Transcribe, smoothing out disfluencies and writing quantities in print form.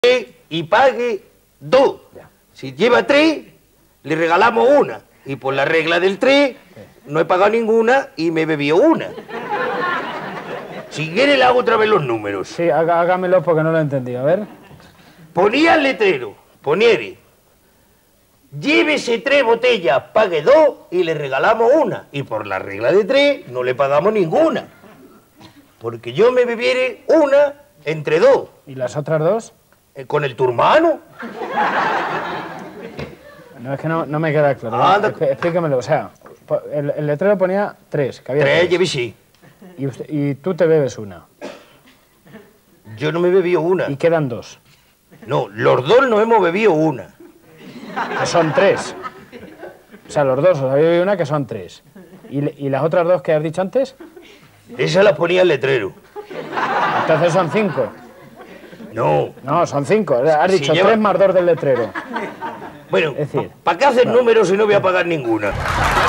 y pague 2. Si lleva 3, le regalamos una. Y por la regla del 3, no he pagado ninguna y me bebió una. Si quiere, le hago otra vez los números. Sí, hágamelo porque no lo he entendido. A ver. Ponía el letrero, poniere. Llévese 3 botellas, pague 2 y le regalamos una. Y por la regla de 3, no le pagamos ninguna. Porque yo me bebiere una entre 2. ¿Y las otras 2? Con el tu hermano. No, es que no me queda claro. Anda. Explíquemelo. O sea, el letrero ponía 3, que había 3, 3. llévese. Y tú te bebes una. Yo no me bebí una. Y quedan 2. No, los 2 nos hemos bebido una. Que son 3. O sea, los 2 os habéis bebido una que son 3. ¿Y las otras 2 que has dicho antes? Esa la ponía el letrero. Entonces son 5. No. No, son 5. Has dicho Si lleva... 3 más 2 del letrero. Bueno, es decir, ¿para qué hacer números si no voy a pagar ninguna?